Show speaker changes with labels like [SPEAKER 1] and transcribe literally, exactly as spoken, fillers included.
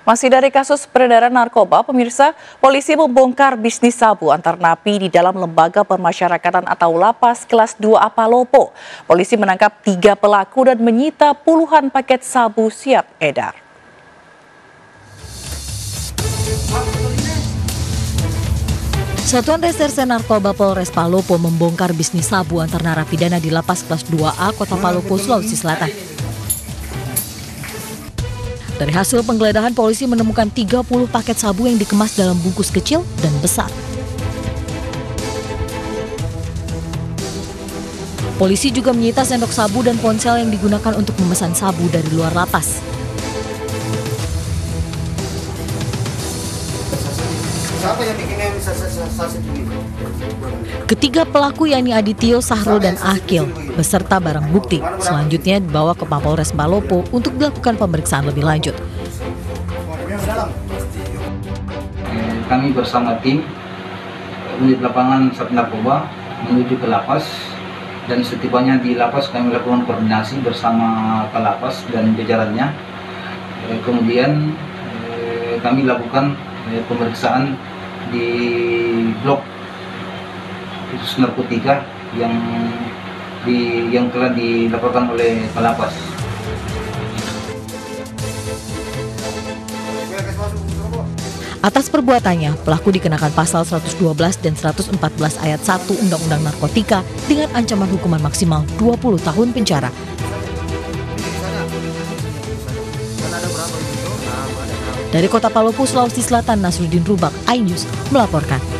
[SPEAKER 1] Masih dari kasus peredaran narkoba, pemirsa, polisi membongkar bisnis sabu antar napi di dalam lembaga permasyarakatan atau lapas kelas dua A Palopo. Polisi menangkap tiga pelaku dan menyita puluhan paket sabu siap edar.
[SPEAKER 2] Satuan Reserse Narkoba Polres Palopo membongkar bisnis sabu antar narapidana di lapas kelas dua A Kota Palopo, Sulawesi Selatan. Dari hasil penggeledahan, polisi menemukan tiga puluh paket sabu yang dikemas dalam bungkus kecil dan besar. Polisi juga menyita sendok sabu dan ponsel yang digunakan untuk memesan sabu dari luar lapas. Ketiga pelaku yakni Adityo, Sahrul, dan Akil beserta barang bukti selanjutnya dibawa ke Mapolres Palopo untuk dilakukan pemeriksaan lebih lanjut.
[SPEAKER 3] Kami bersama tim unit lapangan Sat Narkoba menuju ke lapas, dan setibanya di lapas kami lakukan koordinasi bersama Kalapas dan jajarannya. Kemudian kami lakukan pemeriksaan di blok khusus narkotika yang di yang telah dilaporkan oleh Kalapas.
[SPEAKER 2] Atas perbuatannya, pelaku dikenakan pasal seratus dua belas dan seratus empat belas ayat satu Undang-Undang Narkotika dengan ancaman hukuman maksimal dua puluh tahun penjara. Dari Kota Palopo, Sulawesi Selatan, Nasruddin Rubak, iNews melaporkan.